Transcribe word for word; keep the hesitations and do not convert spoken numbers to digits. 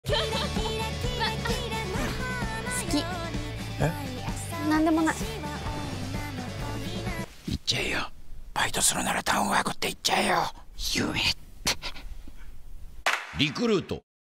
好き。 え？ なんでもない。 言っちゃえよ。バイトするならタウンワークって言っちゃえよ。夢って。リクルート